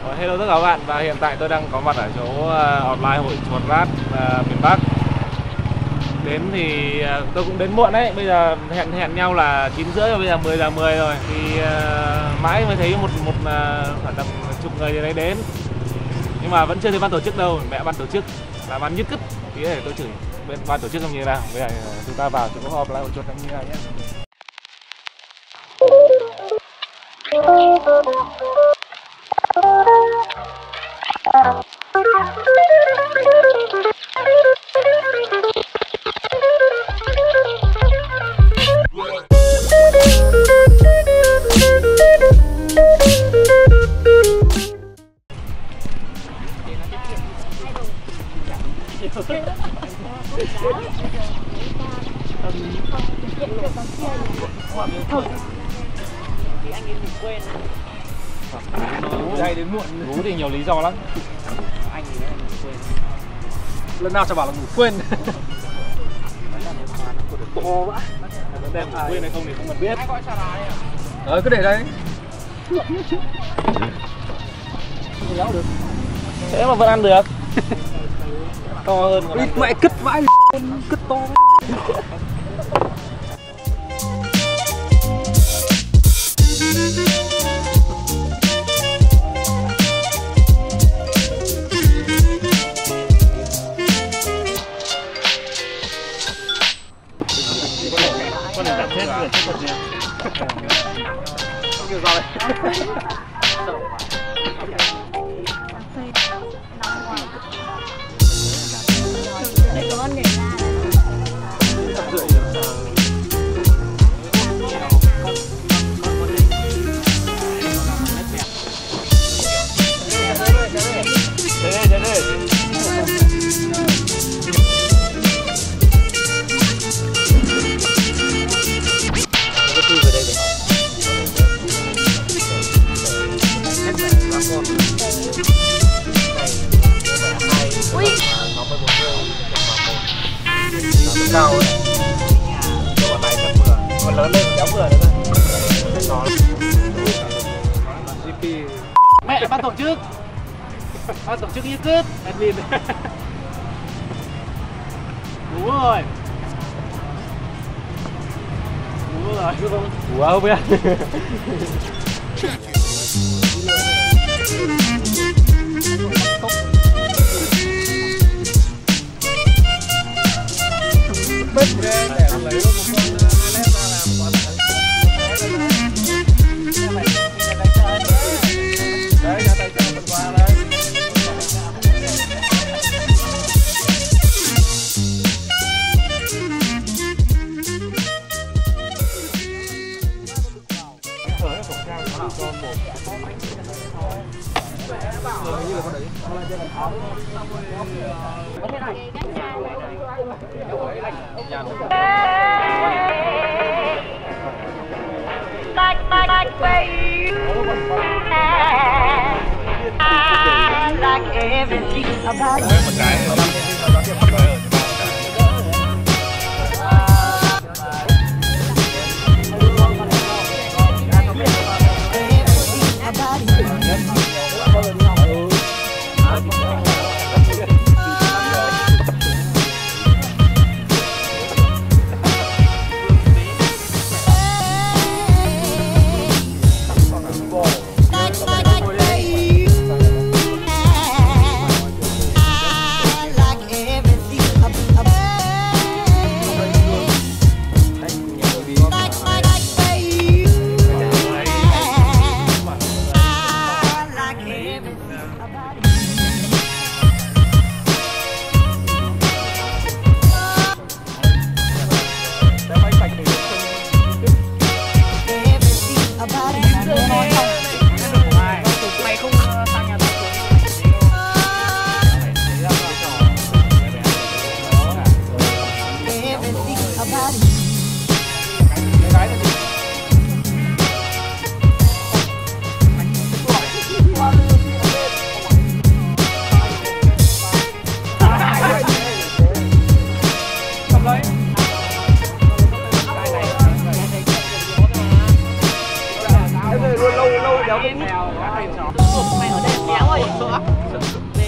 Hello tất cả các bạn, và hiện tại tôi đang có mặt ở chỗ online hội chuột rát miền Bắc. Đến thì tôi cũng đến muộn đấy, bây giờ hẹn nhau là 9:30 và bây giờ 10:10 rồi. Thì mãi mới thấy một khoảng tầm chục người gì đấy đến. Nhưng mà vẫn chưa thấy ban tổ chức đâu, mẹ ban tổ chức là ban nhất cứt. Tí để tôi chửi bên ban tổ chức không như thế nào. Bây giờ chúng ta vào chỗ họp lại hội chuột như thế nào nhé. Đây đến muộn. Ngủ thì nhiều lý do lắm. Anh thì anh ngủ quên. Lần nào cho bảo là ngủ quên. To quá. Đem ngủ quên hay không thì không cần biết. Cứ để đây. Không được. Thế mà vẫn ăn được. To hơn. Ít mẹ cứt vãi cứt to. Con này đặt hết rồi, chết thật nha. Kiểu sao đây? Cao ấy. Con này chắc vừa. Con lớn lên kéo vừa đấy thôi. GP. Mẹ ban tổ chức. Ban tổ chức như cứt. Admin. Đúng rồi. Đúng rồi. Wow biết. Bếp ra để lấy một con led ra làm quả thử. Đấy, ra tay cho mình qua đây. Như là con đấy. Like where you at. I like everything about you. Everything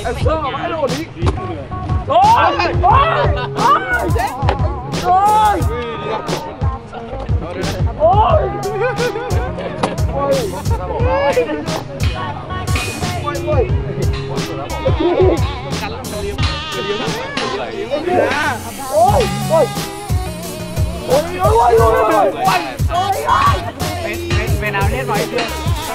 Em sợ vãi lộn đi. Về nào lên ngoài chưa?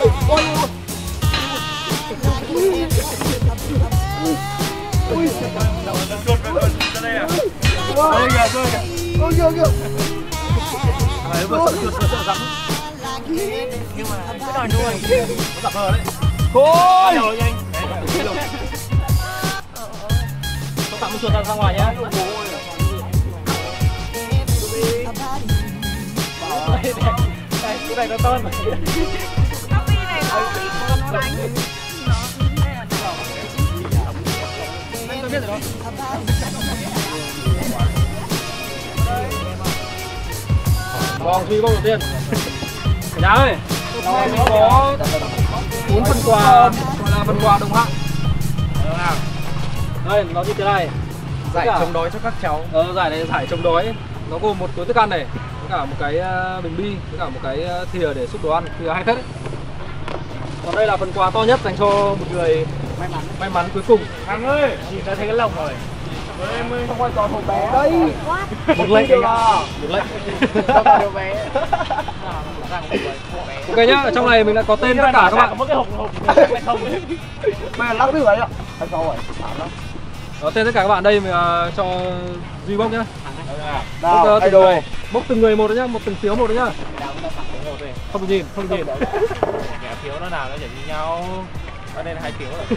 Nhưng mà cái đòi nuôi nó tập hờ đấy. Thôi. Nhiều nhanh. Không tạm chuột ra ngoài nhá. Cái này nó tôn. Copy này không đi nó đánh. Tôi biết rồi đó. Vâng, Duy bông đầu tiên. Cả nhà ơi, mình có 4 phần quà, gọi là phần quà đồng hạng. Đây, nó như thế này. Giải chống đói cho các cháu. Giải này giải chống đói. Nó gồm một túi thức ăn này, với cả một cái bình bi, với cả một cái thìa để xúc đồ ăn, thìa hay phết đấy. Còn đây là phần quà to nhất dành cho một người may mắn cuối cùng. Thằng ơi, nhìn ta thấy cái lồng rồi. Em không quan trọng một bé đây. Một lệnh anh ạ. Một lệnh. Không còn điều bé. Ok nhá, ở trong này mình đã có tên tất cả các bạn. Có cái hộp không. Mày lắc được đấy ạ. Anh sao rồi? Có tên tất cả các bạn đây mình cho Duy bốc nhá. Nào, idol. Bốc từng người một đấy nhá, một từng phiếu một đấy nhá. Không nhìn, không nhìn. Kẻ phiếu nó nào nó chỉ như nhau. Cho nên 2 phiếu rồi.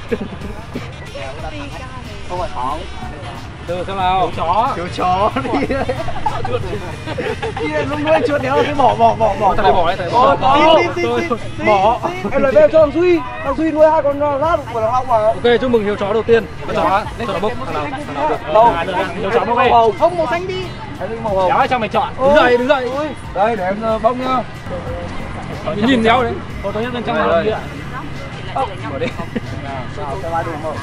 Không phải khó. Từ xem nào. Thiếu chó đi đấy. Kia lúc nuôi chuột đéo cái bỏ. Thằng này bỏ đấy, thằng này bỏ. Bỏ. Em lấy về cho thằng Duy. Thằng Duy nuôi 2 con rát của thằng Long mà. Ok, chúc mừng hiếu chó đầu tiên. Cho nó bốc. Đâu? Hiếu chó bốc đi. Không, màu xanh đi. Em đi màu hồng. Kéo cho mày chọn. Đứng dậy. Đây để em bốc nhá. Nhìn đéo đấy. Ô tôi nhất bên trong này kia. Bỏ đi. Sao cho ai được không?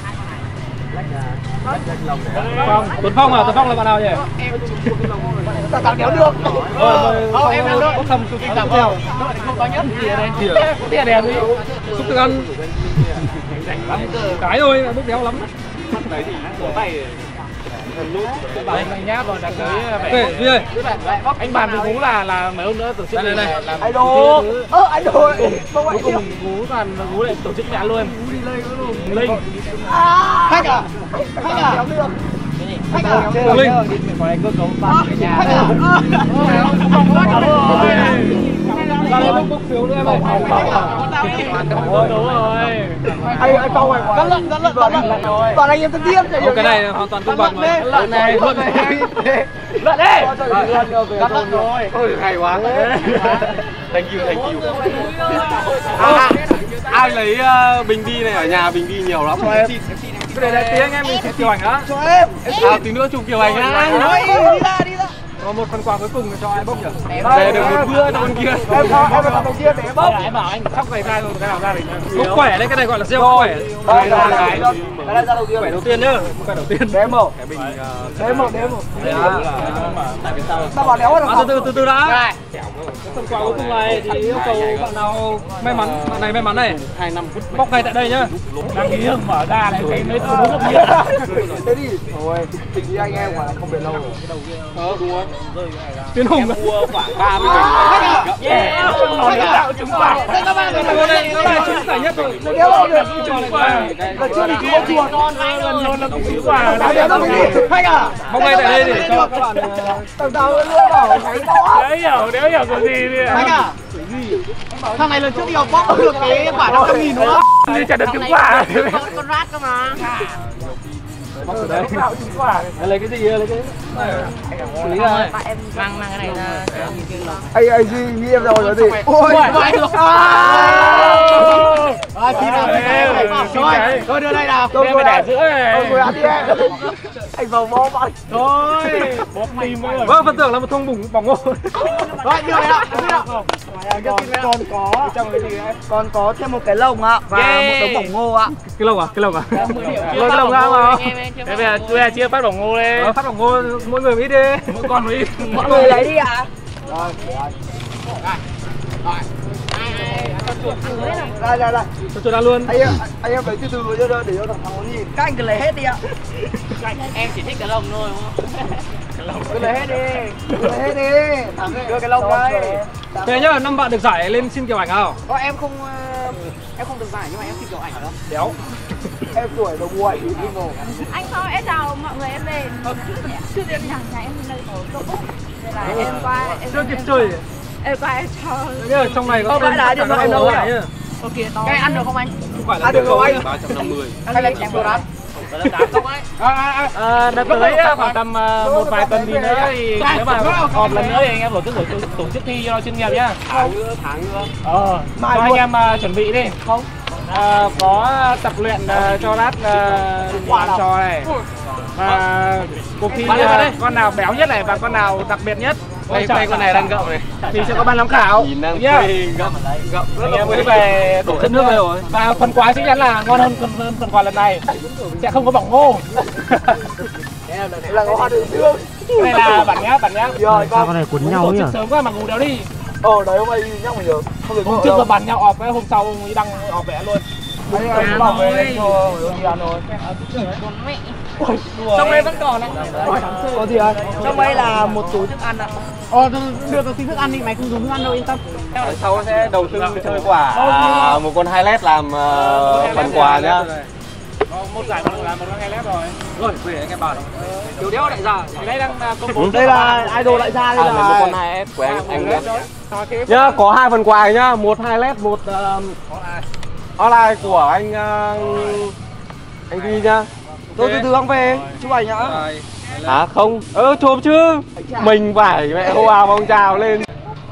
Tuấn Phong à? Tuấn Phong là bạn nào nhỉ? Tao kéo được. Không, em làm được. Có thầm cực kỳ theo. Không có nhất. Tia đèn đi. Xúc thức ăn. Cái thôi, bốc đéo lắm. Đấy thì của tay Đây mày nháp rồi đang tới Ok, Duy ơi. Anh bàn với Gú là mấy hôm nữa tổ chức đây. Idol. Idol. Cuối cùng Gú toàn Gú lại tổ chức nhà luôn. Linh. Khách à? Linh. Có này cơ cấu cái nhà. Ra đây bốc phiếu nữa em ơi. Đúng rồi. Anh câu này quá. Rất lận. Toàn anh em thân thiết. Cái này hoàn toàn công bằng mà. Lận này. Lận đi. Cắt lận rồi. Ôi hay quá. Thank you. Ai lấy bình bi này ở nhà, bình bi nhiều lắm. Cái này là tí anh em mình sẽ chụp ảnh á. Cho em. Tí nữa chụp kiểu ảnh á. Đi ra. Có một phần quà cuối cùng cho ai bốc nhỉ? Về được một bữa cho con kia. Em là đầu tiên để em bốc. Em bảo anh sóc giày ra rồi cái nào ra thì Bốc khỏe đấy, cái này gọi là gieo khỏe. Cái này ra đầu tiên. Khỏe đầu tiên nhá. Khỏe đầu tiên. Demo. Demo. Sao bảo đéo được Từ từ đã. Phần quà cuối cùng này thì yêu cầu bạn nào may mắn, bạn này may mắn này 2-5 phút bóc ngay tại đây nhá. đăng ký mở ra này cái mấy thứ không biết. Thế đi. Rồi, tình với anh em quả không bền lâu rồi. đúng không? Tiến Hùng Mua khoảng 30 Nói đạo trúng quả. cái này nó là trúng giải nhất rồi. Đéo lâu được. Trúng quả. Là chưa đi cứu chuột. Lần là cũng trúng quả. Đéo đâu đi. Khách à? Bóc ngay tại đây để cho các bạn Tao lừa bảo thấy đó. Đéo hiểu cái gì đi. Khách à? Thằng này lần trước đi học bóc được cái quả 500.000 nữa. Chả được trúng quả. Con rát cơ mà. Bóc ở đây. Lấy cái gì? Lấy cái xử lý rồi. Em mang cái này ra cho em kia lọc. Anh gì nghĩ em rồi là gì? Ôi Thôi đưa đây nào. Tôi phải để giữa này. Ông ăn đi em. Anh vào bó bạn. Thôi, bóp tim rồi. Vâng, phần tưởng là một thùng bỏng ngô. Rồi, đưa đây ạ. Còn có thêm một cái lồng ạ và một đống bỏng ngô ạ. Cái lồng à? Cái lồng à? Lôi cái lồng ra mà. Thế bây giờ chia phát bỏng ngô đi. Phát bỏng ngô mỗi người một ít đi. Mỗi con một ít. Mọi người lấy đi ạ. Đây. Cho ra luôn. Anh em lấy từ từ để cho thằng nó nhìn. Các anh cứ lấy hết đi ạ. Em chỉ thích cái lồng thôi đúng không? Cứ lấy hết đi. Lấy hết đi. Thằng đưa cái lồng đây. Thế nhá, 5 bạn được giải lên xin kiểu ảnh nào? Em không được giải nhưng mà em xin kiểu ảnh đó. Đéo. Em tuổi đồng nguội đi ngủ. Anh không, em chào mọi người, em về nhà em nơi ở Tô Búc. Đây là em qua Chưa kịp chơi. em qua em cho. Nhá, trong này có Không đá điện thoại em đâu nhá. Ok, cái ăn được không anh? Không phải là Ăn được không anh? 350. Anh lấy chém đồ đá. Đợt tới khoảng tầm một vài tuần gì nữa thì nếu mà họp lần nữa thì anh em tổ chức thi cho chuyên nghiệp nhá. Tháng nữa. Cho anh em chuẩn bị đi. Không. Có tập luyện cho lát làm trò này. Và cuộc thi con nào béo nhất này và con nào đặc biệt nhất. Đây con này đang gậm này. Thì sẽ có ban giám khảo. Nhìn đang nhá. gậm. Anh em mới về tổ chức nước về rồi. Và phần quà chắc chắn là ngon hơn phần quà lần này. Sẽ không có bỏng ngô. Là có hoa đường dương. Cái này là bản nhá. Rồi Sao con này cuốn nhau Tổ nhỉ? chức sớm quá mà ngủ đéo đi. đấy hôm nay nhắc mình được. Không được Hôm trước là bàn nhau ọp, cái hôm sau đi đăng ọp vẽ luôn. Anh bảo về cho đi ăn thôi. Trong đây vẫn còn đấy. Có gì anh? Trong đây là một túi thức ăn ạ. Đưa cái thức ăn đi, mày không dùng thức ăn đâu, yên tâm. Sau sẽ đầu tư chơi quả một con highlight làm phần quà nhá. Một giải còn làm một con highlight rồi. Rồi, về anh em bảo. Điều đéo đại gia. Thì đây đang công bố. Đây là idol đại gia đây Một là. con highlight của anh nhá, có 2 phần quà nhá, một highlight, một online của anh Ghi nhá. Tôi từ từ anh về chụp ảnh nhá. À không, chụp chứ. Mình phải mẹ hô hào phong trào lên.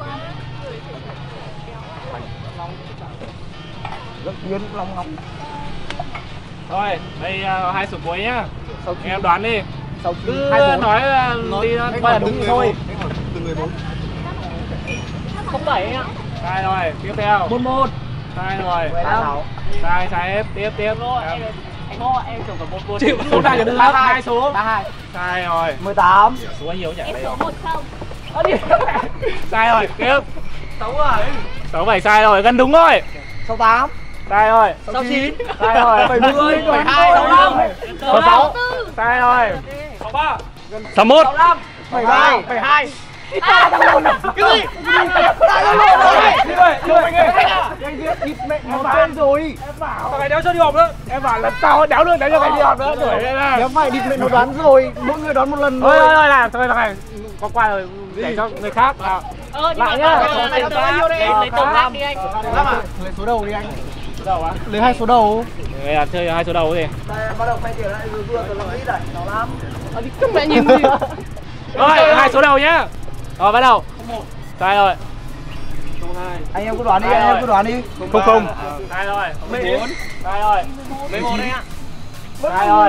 Rất biến long ngọc. Thôi, đây hai số cuối nhá. Em đoán đi. Cứ Hai nói đi coi là đúng thì thôi. Từng người 4. 07 anh ạ. Sai rồi, tiếp theo. 11. Sai rồi. 16. Sai tiếp. Anh Ngô, em trồng cả 11. Chịu số này là 32 số. 32. Sai rồi. 18. Số bao nhiêu nhỉ? Em Đây số rồi. 10. Sai rồi, tiếp. 67. 67 sai rồi, gần đúng rồi. 68. Sai rồi. 69. Sai rồi. 70. 72. 65. 66. Sai rồi. 63. 61. 72. 72. Cái gì? Đi rồi, chưa anh ơi. Anh kia thịt mẹ nó tên rồi. Em bảo, Thằng này đéo cho đi họp nữa. em bảo lần sau đéo luôn, đéo cho cái đi học nữa. Đuổi lên nào. Nếu phải địt mẹ nó đoán rồi, mỗi người đoán một lần Thôi thôi. thôi làm, thôi thằng này có qua rồi để cho người khác. Lại nhá. Lấy tổng lắm đi anh. Lấy số đầu đi anh. Đầu á? Lấy 2 số đầu. Đây là chơi 2 số đầu gì? Đây bắt đầu quay tiền lại vừa từ 5 lít này, 65. Không mẹ nhìn gì. Rồi, 2 số đầu nhá. Rồi bắt đầu. Sai rồi. Anh em cứ đoán đi, anh em cứ đoán đi. Không. Sai rồi. 14. Sai rồi. 11 anh ạ. Sai rồi.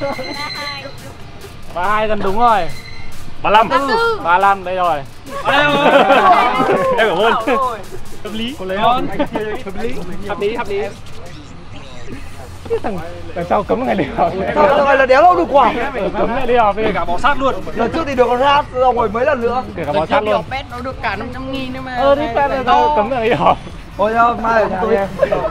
32 gần đúng rồi. 35. 35 đây rồi. Em cảm ơn. Hợp lý. Có lấy không? Hợp lý. Thằng sau cấm ngày đi học. Thằng này là đéo đâu được quả. Cấm ngày đi học về cả Bỏ sát luôn. Lần trước thì được con rát rồi mấy lần nữa. kể cả bò sát luôn. Pet nó được cả 500.000 nữa mà. Đi pet là đâu cấm ngày đi học. Thôi mai ở nhà đi.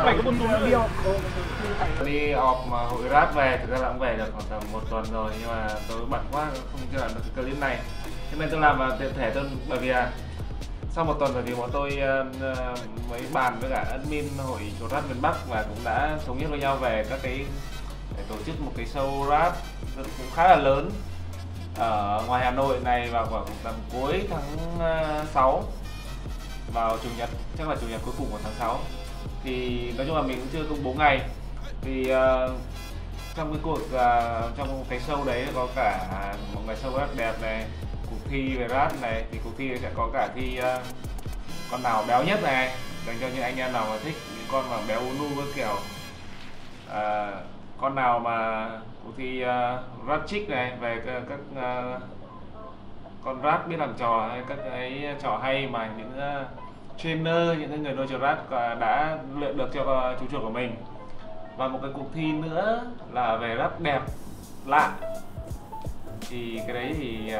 Đi họp mà hội rap về, thực ra là cũng về được khoảng tầm 1 tuần rồi nhưng mà tôi bận quá không chưa làm được cái clip này. Cho nên tôi làm vào tiện thể tôi bởi vì sau 1 tuần bởi vì bọn tôi mới bàn với cả admin hội chốt rap miền Bắc và cũng đã thống nhất với nhau về các cái để tổ chức một cái show rap cũng khá là lớn ở ngoài Hà Nội này vào khoảng tầm cuối tháng 6 vào chủ nhật, chắc là chủ nhật cuối cùng của tháng 6. Thì nói chung là mình cũng chưa công bố ngày thì trong cái cuộc trong cái show đấy có cả một cái show rất đẹp này, cuộc thi về rap này, thì cuộc thi sẽ có cả thi con nào béo nhất này, dành cho những anh em nào mà thích những con mà béo nu với kiểu con nào mà cuộc thi rap chick này, về các con rap biết làm trò hay các cái trò hay mà những trainer, những người nuôi chuột rap đã luyện được cho chú chuột của mình. Và một cái cuộc thi nữa là về rap đẹp lạ, thì cái đấy thì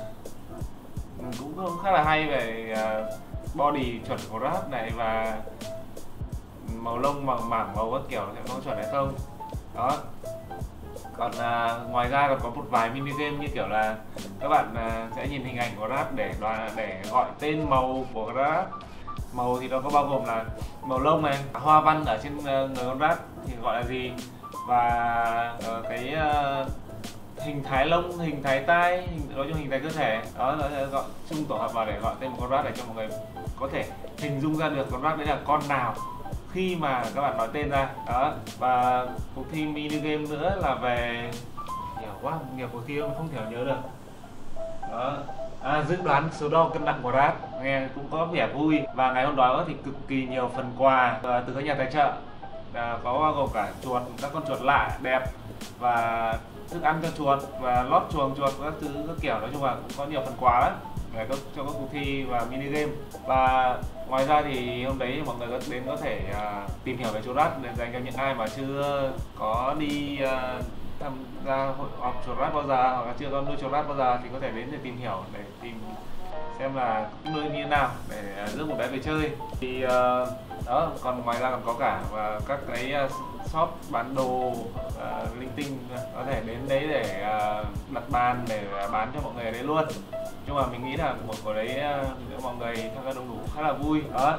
cũng khá là hay về body chuẩn của rap này và màu lông bằng mảng màu các kiểu sẽ có chuẩn hay không đó. Còn ngoài ra còn có một vài mini game như kiểu là các bạn sẽ nhìn hình ảnh của rap để gọi tên màu của rap. Màu thì nó có bao gồm là màu lông này, hoa văn ở trên người con rap thì gọi là gì, và cái hình thái lông, hình thái tai, nói chung hình thái cơ thể đó, nó sẽ gọi chung tổ hợp vào để gọi tên một con rap để cho mọi người có thể hình dung ra được con rap đấy là con nào khi mà các bạn nói tên ra đó. Và cuộc thi mini game nữa là về nhiều quá, nhiều cuộc thi không thể nhớ được đó. Dự đoán số đo cân nặng của rap, nghe cũng có vẻ vui. Và ngày hôm đó thì cực kỳ nhiều phần quà từ các nhà tài trợ, có bao gồm cả chuột, các con chuột lạ đẹp và thức ăn cho chuột và lót chuồng chuột các thứ các kiểu. Nói chung là cũng có nhiều phần quà lắm để cho các cuộc thi và mini game. Và ngoài ra thì hôm đấy mọi người đến có thể tìm hiểu về chuột rap để dành cho những ai mà chưa có đi tham gia hội họp chuột rap bao giờ, hoặc là chưa có nuôi chuột rap bao giờ, thì có thể đến để tìm hiểu, để tìm xem là nuôi như thế nào để rước một bé về chơi. Thì đó, còn ngoài ra còn có cả các cái shop bán đồ linh tinh, có thể đến đấy để đặt bàn để bán cho mọi người ở đấy luôn. Nhưng mà mình nghĩ là một cái đấy mọi người tham gia đông đủ khá là vui đó.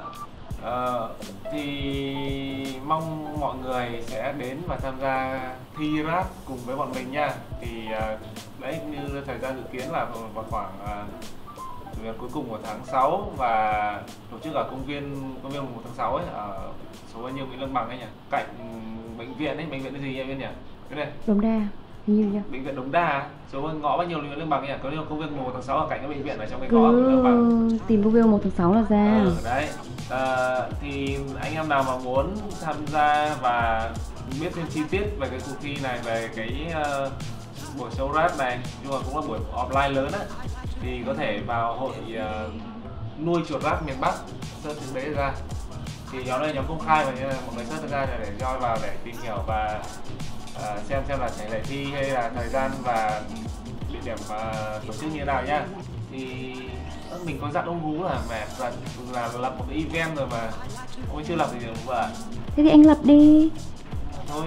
Thì mong mọi người sẽ đến và tham gia thi rap cùng với bọn mình nha. Thì đấy, như thời gian dự kiến là vào khoảng chủ nhật cuối cùng của tháng 6 và tổ chức ở công viên 1 tháng 6 ấy, ở số bao nhiêu Nguyễn Lương Bằng ấy nhỉ, cạnh bệnh viện ấy, bệnh viện cái gì em biết nhỉ, cái này Đống Đa như nhỉ, bệnh viện Đống Đa, số ngõ bao nhiêu Nguyễn Lương Bằng nhỉ, có công viên 1 tháng 6 ở cạnh cái bệnh viện ở trong cái ngõ Nguyễn Lương Bằng, tìm công viên 1 tháng 6 là ra. Đấy. Thì anh em nào mà muốn tham gia và biết thêm chi tiết về cái cuộc thi này, về cái buổi show rap này, nhưng mà cũng là buổi offline lớn á, thì có thể vào hội nuôi chuột rap miền Bắc, search từ đấy ra. Thì nhóm này nhóm công khai mà, nên là mọi người search ra để join vào để tìm hiểu và xem là thể lệ thi hay là thời gian và địa điểm tổ chức như thế nào nhá. Thì mình có dặn ông Hú là mẹ là lập một cái event rồi mà ông chưa lập gì được vợ. Thế thì anh lập đi. Thôi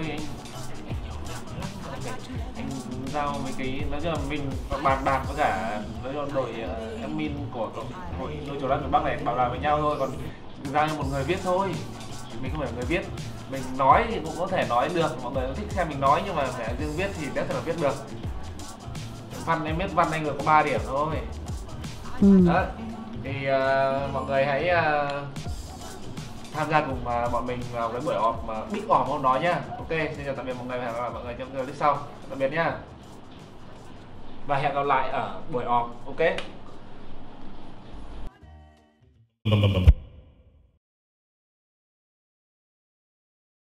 anh giao mấy cái, nói chung là mình bàn với cả đội admin của hội nuôi chuột rap miền Bắc này bảo đảm với nhau thôi, còn giao cho một người viết thôi, mình không phải là người viết. Mình nói thì cũng có thể nói được, mọi người cũng thích xem mình nói, nhưng mà phải riêng viết thì rất là viết được. Văn em biết văn anh được có 3 điểm thôi. Đó. Thì mọi người hãy tham gia cùng bọn mình vào cái buổi họp mà big họp hôm đó nhá. Ok, xin chào tạm biệt mọi người và hẹn gặp lại mọi người trong clip sau. Tạm biệt nhá. Và hẹn gặp lại ở buổi họp. Ok.